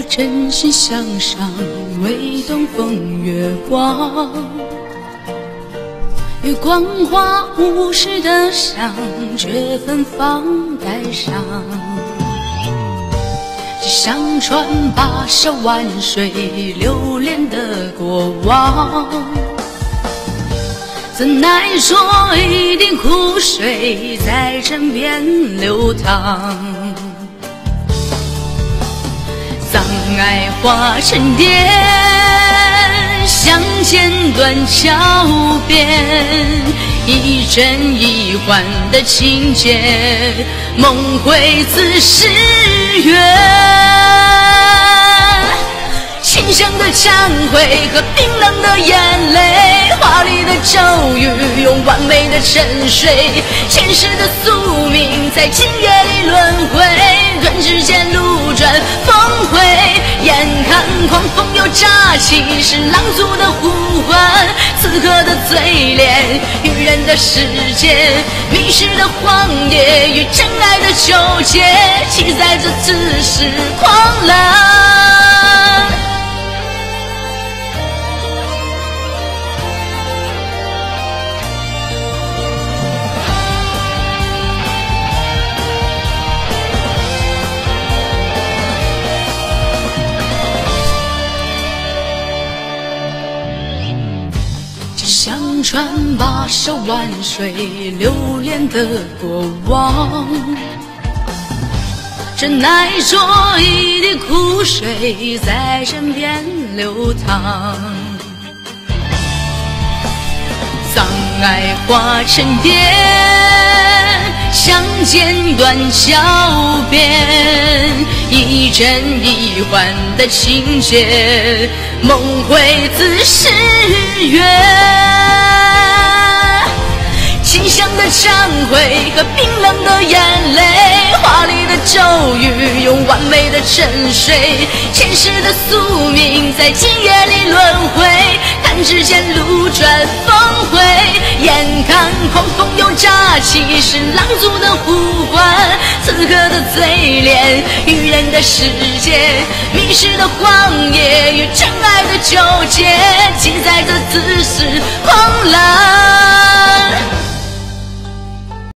真心向上，唯懂风月光。月光花无事的香，却芬芳带伤。只想穿跋涉万水，流连的过往。怎奈说一滴苦水在枕边流淌，葬爱化成蝶，相见断桥边，一真一幻的情节，梦回自是缘。清香的忏悔和冰冷的眼泪，华丽的咒语用完美的沉睡，前世的宿命在今夜里轮回，转指间路转峰回，眼看狂风又乍起，是狼族的呼唤，此刻的嘴脸，愚人的世界，迷失的荒野与真爱的纠结，记载着此时狂浪。想穿跋涉万水，流连的过往。真奈说一滴苦水在枕边流淌，葬爱化成蝶，相见断桥边，一真一幻的情节，梦回自是缘。清香的忏悔和冰冷的眼泪，华丽的咒语用完美的沉睡，前世的宿命在今夜里轮回，弹指间路转峰回，眼看狂风又乍起，是狼族的呼唤，此刻的嘴脸，愚人的世界，迷失的荒野与真爱的纠结，记载着此时狂浪。